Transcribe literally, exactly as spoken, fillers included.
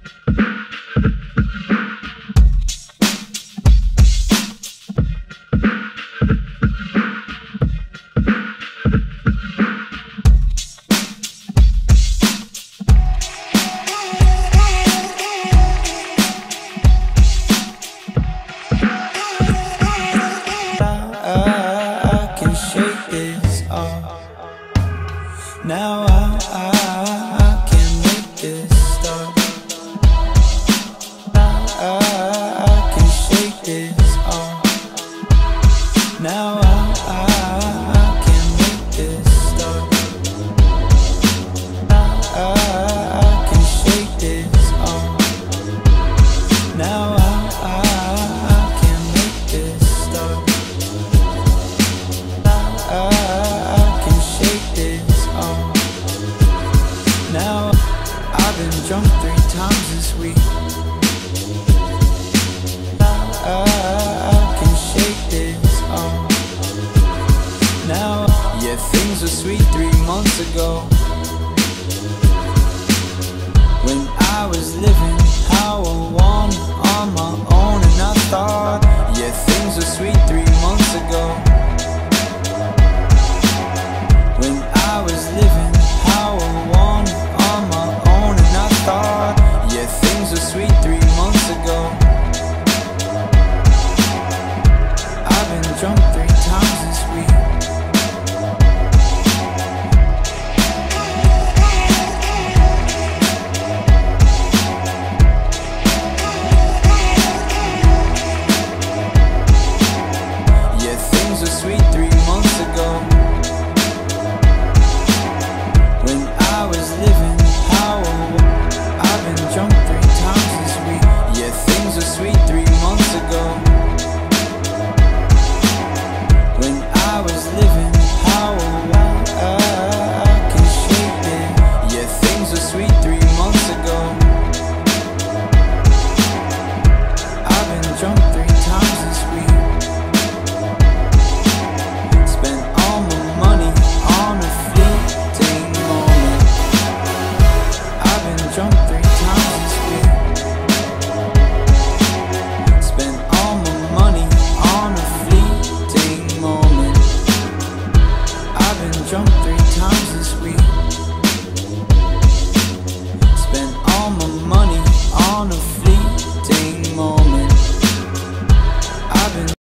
Now I, I, I can make this stop. I, I, I can shake this off. Now I, I, I can make this stop. I, I, I can shake this off. Now I, I, I can make this stop. I, I can shake this off. Now I've been drunk three times this week. I, I can shake this off. Now, yeah, things were sweet three months ago when I was living